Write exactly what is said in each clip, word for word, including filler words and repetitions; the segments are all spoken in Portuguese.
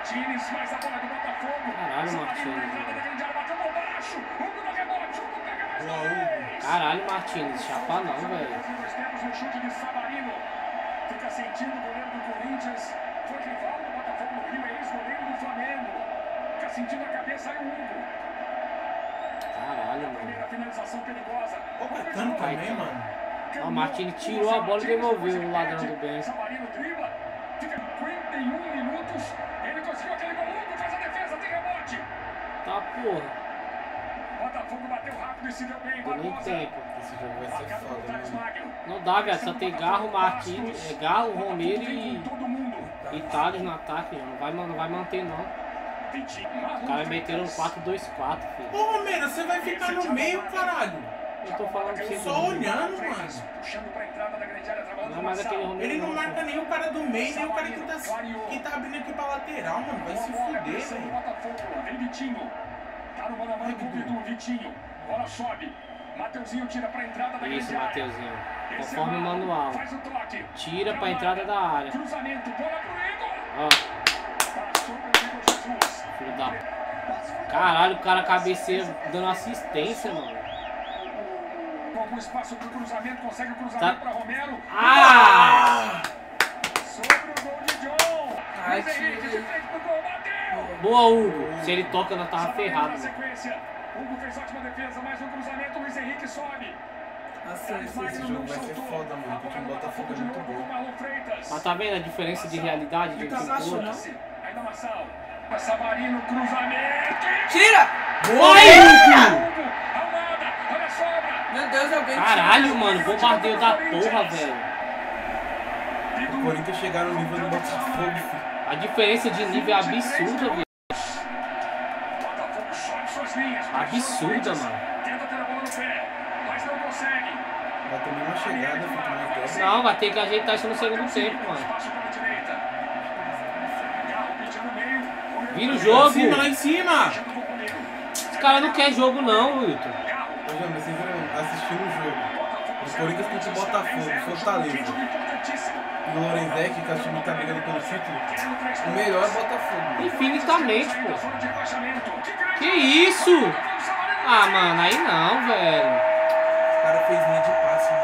Martínez, mas a bola do Botafogo. Caralho, Martínez. Caralho, Martínez, chapa não, velho. Um chute de Savarino. Fica sentindo o goleiro do Corinthians. Foi rival do Botafogo no Rio, é ex-goleiro do Flamengo. Fica sentindo a cabeça aí o Hugo. Caralho, mano. Primeira finalização perigosa. Ô, Caetano também, mano. Ó, o Martínez tirou a bola e devolveu o ladrão do bem. Savarino dribla. Fica cinquenta e um minutos. Ele conseguiu aquele gol. Hugo faz a defesa, tem rebote. Tá, porra. Botafogo bateu rápido e se deu bem. Deu nem Barbosa. tempo. Esse jogo vai ser foda, mano. Não dá, velho. Só tem Garro, Martínez, é, Garro, Romero e, e Thales no ataque, não vai, não vai manter, não. Os caras meteram quatro dois quatro, filho. Ô, Romero, você vai ficar no meio, caralho. Eu tô falando pra você. Só olhando, mano. Não é mais aquele Romero. Ele não marca nem o cara do meio, nem o cara que tá, que tá abrindo aqui pra lateral, mano. Vai se fuder, velho. Vem Vitinho. Tá no mano a mano com o Vidu, Vitinho. Bola sobe. Mateuzinho tira pra entrada da Isso, grande área. Mateuzinho. Conforme o manual. Faz o toque. Tira pra entrada da área. Cruzamento, bola pro Igor. Ó, Passou pro Igor Jesus. filho da... Caralho, o cara cabeceia dando assistência, mano. Com algum espaço pro cruzamento, consegue o cruzamento Tá. pra Romero. Ah! Sobre o gol de John. Ai, Luiz Henrique de tira. frente pro gol, bateu. Boa, Hugo. Se ele toca, nós tava Savarino ferrado, na mano. sequência. Hugo fez ótima defesa, mais um cruzamento, Luiz Henrique sobe. Nossa, Esse jogo vai ser foda, mano, porque o Botafogo é muito bom. Mas tá vendo a diferença de realidade de um time pro outro? Ainda Marçal. Savarino, cruzamento. Tira! Oi, Hugo! Hugo, Almada, olha a sobra. Meu Deus, alguém tira. Caralho, mano. Bombardeio da porra, velho. O Corinthians chegar no nível do Botafogo, filho. A diferença de nível é absurda, velho. Botafogo sobe suas linhas. Absurda, mano. Tenta ter a bola no pé, mas não consegue. Vai ter uma chegada, fica mais dessa. Não, vai ter que ajeitar isso no segundo tempo, mano. Espaço pela direita. Garro pedindo no meio. Vira o Lá em jogo. cima, lá em cima! Os caras não querem jogo, não, Wilton. Ô, Jô, mas vocês viram assistindo o jogo. O Corinthians contra o Botafogo, Fortaleza. E o Lorenzetti, que é o time que tá brigando pelo título. O melhor é o Botafogo. Infinitamente, pô. Que isso? Ah, mano, aí não, velho. O cara fez linha de passe.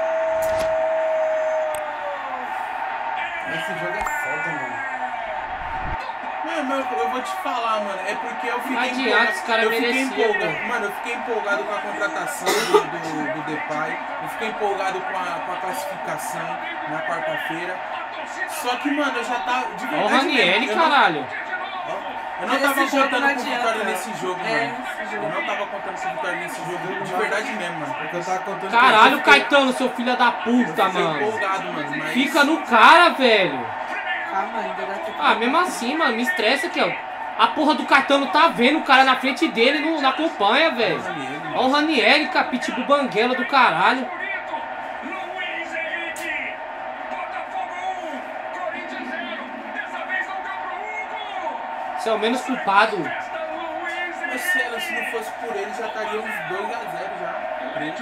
Esse jogo é foda, mano. Mano, eu, eu vou te falar, mano. É porque eu fiquei Não adianta, empolgado. os caras eu fiquei mereciam, empolgado. velho. Mano, eu fiquei empolgado com a contratação do, do, do Depay. Eu fiquei empolgado com a, com a classificação na quarta-feira. Só que, mano, eu já tava. De Ó verdade, o Ranieri, mesmo, eu não- caralho. Eu não tava Esse jogo contando não com adianta. vitória nesse jogo, É, mano. esse Eu jogo. não tava contando com vitória nesse jogo, de verdade mesmo, mano. Porque eu tava contando Caralho, com Caetano, seu filho da eu puta, fiquei mano. empolgado, mano. Mas... Fica no cara, velho. Calma, ainda dá tempo. Ah, mesmo assim, mano, me estressa aqui, ó. A porra do Caetano tá vendo o cara na frente dele, não, não acompanha, velho. Ó o Ranieri, capitbull banguela do caralho. Luiz Henrique. Botafogo um. Corinthians zero. Dessa vez não deu pro Hugo. Você é o menos culpado. Festa Luiz Mas se, ela, se não fosse por ele, já estaria uns dois a zero já. Preto.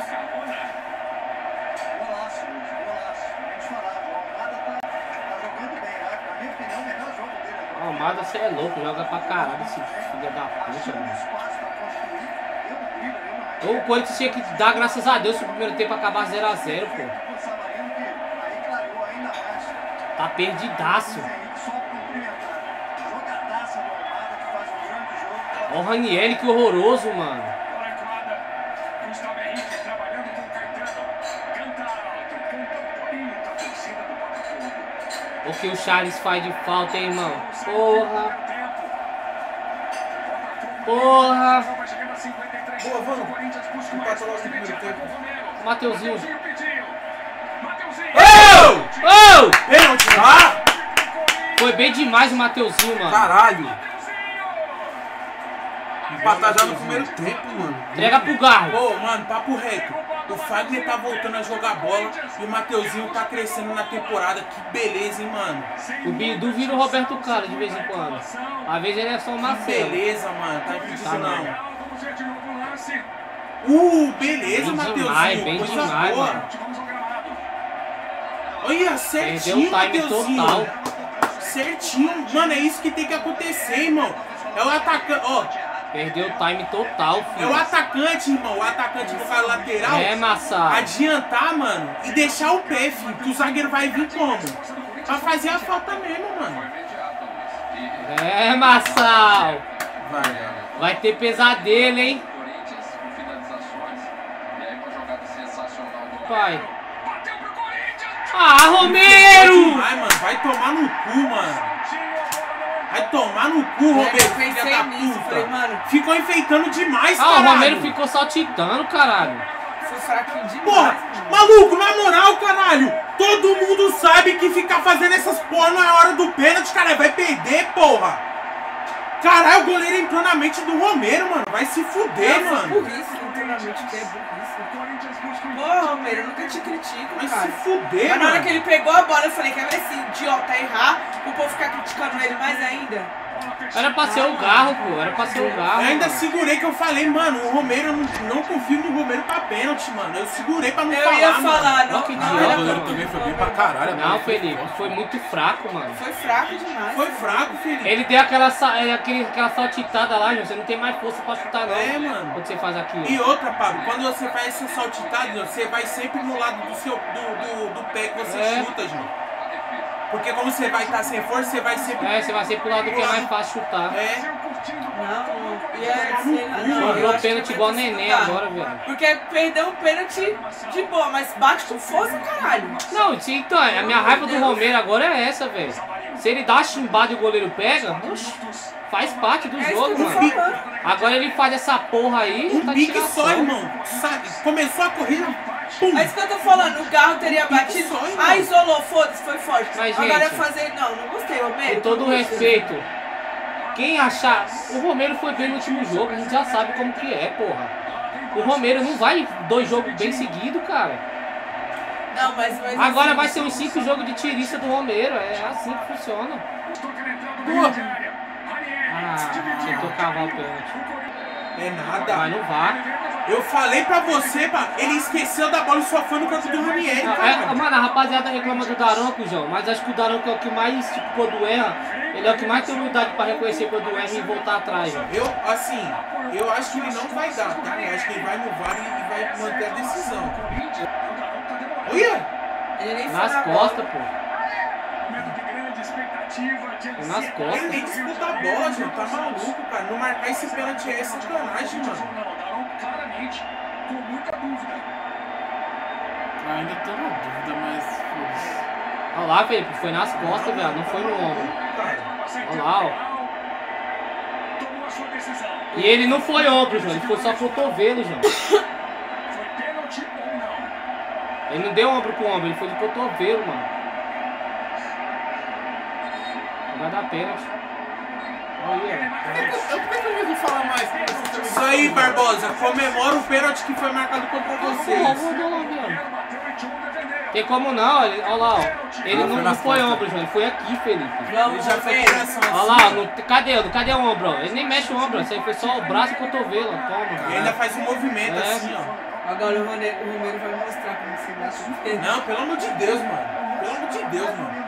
Golaço, Luiz, golaço. A gente falava, o Almada tá, tá jogando bem, né? Na minha opinião, o melhor jogo dele agora. Almada, você é louco, joga pra caralho esse filho da puta, Achando mano. espaço pra construir. Eu não briga, eu não Ou o Corinthians tinha que dar graças a Deus se o primeiro tempo acabar zero a zero, pô. com o Savarino, que aí clareou ainda mais. Tá perdidaço. Luiz Henrique só cumprimentar. Jogadaça do Almada, que faz um grande jogo. Ó o Ranieri, que horroroso, mano. Bola entrada. Gustavo Henrique trabalhando com o Caetano. Canta alto, canta bonito a torcida do Botafogo. O que o Charles faz de falta, hein, irmão? Porra. Porra. Vai chegando a cinquenta e três. Boa, vamos. O Corinthians busca o Empata mais. logo no primeiro tempo. Mateuzinho. Mateuzinho pediu. Mateuzinho. Ô! Pênalti! Ah! Foi bem demais o Mateuzinho, mano. Caralho! Empatar já no primeiro tempo, mano. Entrega pro Garro. Pô, mano, papo reto. O Fagner tá voltando a jogar bola e o Mateuzinho tá crescendo na temporada. Que beleza, hein, mano. O Bidu vira o Roberto Carlos de vez em quando. Às vezes ele é só um Que Marcelo. beleza, mano. Tá impedido Tá, não. Vamos ver de novo o lance. Uh, beleza, Bem Mateuzinho. demais, bem Coisa demais, boa. mano. Vamos ao gramado. Olha, Perdeu certinho, o time Mateuzinho. total. certinho. Mano, é isso que tem que acontecer, irmão. É o atacante, ó. Perdeu o time total, filho. É o atacante, irmão. O atacante no cara lateral. É, Massa. Adiantar, mano, e deixar o pé, filho. Que o zagueiro vai vir como? Pra fazer a falta mesmo, mano. É, Massal. Vai, vai ter pesadelo, hein? Pai. Ah, Romero! Vai, mano, vai tomar no cu, mano. Vai tomar no cu, Romero, filha da nisso, puta. falei, mano. Ficou enfeitando demais, ah, caralho. Ah, o Romero ficou saltitando, caralho. Foi fraquinho demais. Porra, mano. maluco, na moral, caralho. Todo mundo sabe que ficar fazendo essas porra não é hora do pênalti, cara. Vai perder, porra. Caralho, o goleiro entrou na mente do Romero, mano. Vai se fuder, É, mano. Foi burrice, entrou na mente que é burrice. Porra, Romero, eu nunca te critico, Vai cara. se fuder, Mas na hora mano. que ele pegou a bola, eu falei, quer ver esse idiota errar, o povo ficar criticando ele mais ainda? Era pra ser o Garro, pô. Era pra ser o Garro. Eu ainda mano. segurei que eu falei, mano, o Romero, eu não, não confio no Romero pra pênalti, mano. Eu segurei pra não Eu falar, ia mano. falar, não, Olha que não, idiota, era mano. também foi bem pra caralho. Não, mano. Felipe, foi muito fraco, mano. Foi fraco demais. Foi fraco, Felipe. Ele deu aquela, sa- é, aquele, aquela saltitada lá, João. Você não tem mais força pra chutar, não. É, mano. Quando você faz aquilo. E outra, Pablo, quando você faz essa saltitada, você vai sempre no lado do, seu, do, do, do pé que você É. chuta, João. Porque como você vai estar sem força, você vai sempre... É, você vai ser pro lado que é mais fácil chutar. É, Não, e é, sei lá, não, Sobrou eu acho que pênalti vai igual ter que neném mudar. agora, velho. Porque perdeu um pênalti de boa, mas bate com força, caralho. Não, sim, então, a minha raiva do Romero agora é essa, velho. Se ele dá uma chimbada e o goleiro pega, oxe, faz parte do É isso que jogo, eu tô mano. falando. Agora ele faz essa porra aí, um tá de pique só, tiração. irmão. Sabe? Começou a corrida, pum. É isso que eu tô falando, o Garro teria batido. só, irmão. Ah, isolou, foda-se, foi forte. Mas, Agora gente, fazer. Não, não gostei, Romero. Com todo o respeito, quem achar... O Romero foi bem no último jogo, a gente já sabe como que é, porra. O Romero não vai dois jogos bem seguidos, cara. Não, mas, mas Agora assim, vai ser uns cinco jogos de tirista do Romero, é assim que funciona. Ah, tentou cavar o pênalti. É Vai nada. no V A R. Eu falei pra você, pá, ele esqueceu da bola e só foi no canto do Ranieri, Não, é, cara. mano, a rapaziada reclama do Daronco, João, mas acho que o Daronco é o que mais, tipo, quando erra, ele é o que mais tem humildade pra reconhecer quando erra e voltar atrás, João. Eu, assim, eu acho que ele não vai dar, tá? Eu acho que ele vai no V A R e e vai manter a decisão. Olha! Ele nem foi Nas na costas, bola. pô. Nas Ele costas. nem disputa a bola, João. Tá maluco, cara. Não marcar esse pênalti é sacanagem, mano. Claramente, com muita dúvida. Ainda tô na dúvida, mas foda-se. Olha lá, Felipe, foi nas costas, velho, não foi no ombro. Cara, Olha lá, ó. Tomou a sua decisão. E ele não foi ombro, João, ele foi só cotovelo, João. Foi pênalti ou não? Ele não deu ombro com ombro, ele foi de cotovelo, mano. Vai dar pênalti. Olha aí, ó. Eu por que eu vou falar mais pra você também? isso aí, Barbosa. Comemora o pênalti que foi marcado contra Porra, vocês. vou dar uma olhada. Tem como não, ele- olha lá, ó. Ele Ah, não, foi não nas foi costas. ombro, João, ele foi aqui, Felipe. Ele Vamos, já foi Romero. coração Olha assim. lá, no- cadê? ó, Cadê o ombro? ó? Ele nem mexe o ombro, ó, isso aí foi só o braço e o cotovelo, ó, toma. E ainda faz um movimento É. assim, ó. Agora o Romero, o Romero vai mostrar como se bate. Não, pelo amor de Deus, mano. Pelo amor de Deus, mano.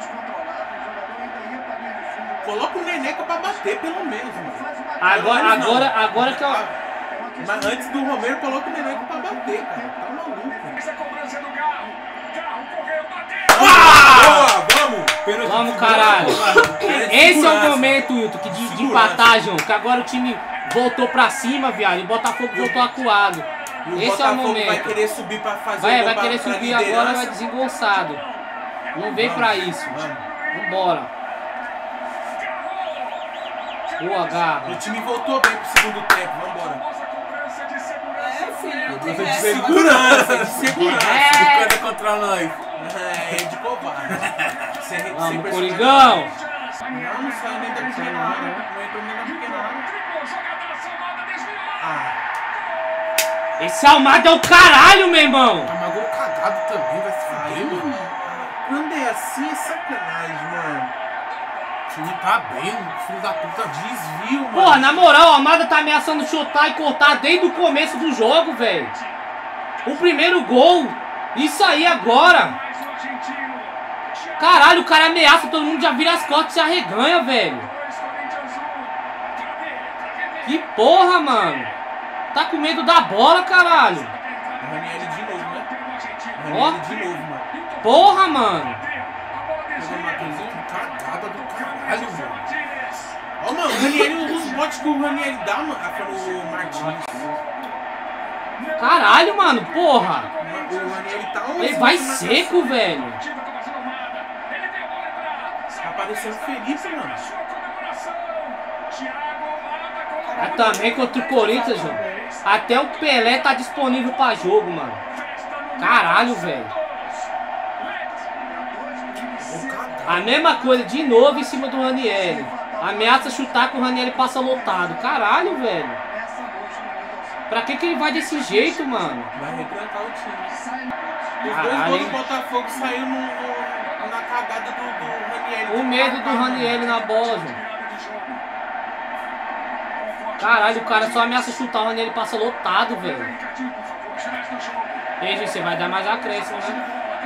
Coloca o Neneca pra bater, pelo menos, mano. Agora, Pelo menos não. agora, agora que eu... Mas antes do Romero, coloca o Neneca pra bater, cara. Tá maluco. Essa cobrança do Garro. Garro correu, bateu. Boa, vamos! Pênalti Vamos, de caralho. segurança. Pênalti de Esse é o segurança. momento, Wilton, que de, de Segurança. empatar, João, que agora o time voltou pra cima, viado, e o Botafogo voltou acuado. E o Esse é o Botafogo momento. vai querer subir pra fazer Vai, gol vai pra- querer pra subir agora, liderança. vai desengonçado. Não vem pra isso. Vamos. Vambora. Boa, Garro. O time voltou bem pro segundo tempo, vambora. Nossa cobrança de segurança. É, filho, não tem De essa. segurança, de segurança. É. Ficando contra nós. É, de covarde. Sem, sem Vamos, personalidade. Coringão. Não, não sai nem da pequena área. Não entrou nem na pequena área. Driblou, jogada Almada desviou. Ah, Esse Almada é o caralho, meu irmão. Ah, mas gol cagado também, vai se fuder, mano. quando é assim é sacanagem, mano. O time tá bem, filho da puta. Desvio, mano. Porra, na moral, o Almada tá ameaçando chutar e cortar desde o começo do jogo, velho. O primeiro gol. Isso aí agora. Mais o argentino. Thiago Caralho, o cara ameaça, todo mundo já vira as costas e se arreganha, velho. Que porra, mano. Tá com medo da bola, caralho. O Ranieri de novo, né? O Ó. Ranieri de novo, mano. Porra, mano. Pegou uma coisinha que cagada do caralho, mano. Ó, mano, o Ranieri, os botes que o Ranieri dá, mano. Ah, foi o Martins. Caralho, mano, porra. O Ranieri tá um. Ele vai seco, velho. Tá parecendo Felipe, mano. Mas também contra o Corinthians, João. Até o Pelé tá disponível pra jogo, mano. Caralho, velho. A mesma coisa, de novo em cima do Ranieri. Ameaça chutar que o Ranieri passa lotado. Caralho, velho. Pra que que ele vai desse jeito, mano? Vai retrancar o time. Os Caralho, dois gols hein? do Botafogo saíram no, no, na cagada do, do Ranieri. O medo do Ranieri na bola, João. Caralho, o cara só ameaça chutar, o Ranieri passa lotado, velho. E aí, gente, você vai dar mais acréscimo, né?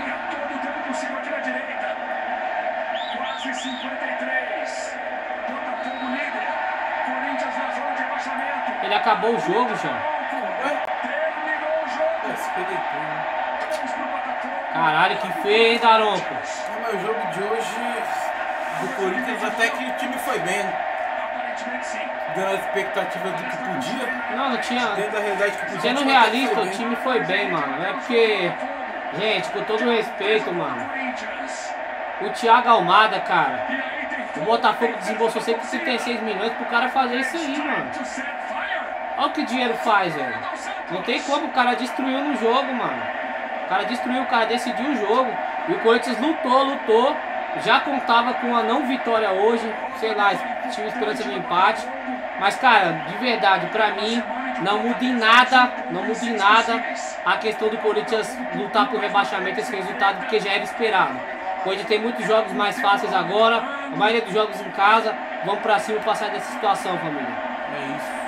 Quase cinquenta e três. Botafogo líder. Corinthians na zona de rebaixamento. Ele acabou o jogo, João. Terminou o jogo. Esse Pedetão, né? Vamos pro Botafogo. Caralho, que feio, hein, Daronco? Ah, mas o jogo de hoje do Corinthians até que o time foi bem. Aparentemente sim. Dando as expectativas do que podia. Não, não tinha... Dentro da realidade que podia. Sendo o time realista, foi o bem. time foi bem, mano. É porque... Gente, com todo respeito, mano. Corinthians. O Thiago Almada, cara. E aí tem O Botafogo desembolsou cento e trinta e seis milhões pro cara fazer isso aí, mano. to set fire. Olha o que o dinheiro faz, velho. Não tem como, o cara destruiu no jogo, mano. O cara destruiu, o cara decidiu o jogo. E o Corinthians lutou, lutou. Já contava com a não vitória hoje. Sei lá, tinha esperança de empate. Mas, cara, de verdade, pra mim, não muda em nada, não muda em nada a questão do Corinthians lutar por rebaixamento, esse resultado, porque já era esperado. O Corinthians tem muitos jogos mais fáceis agora, a maioria dos jogos em casa. Vamos pra cima passar dessa situação, família. É isso.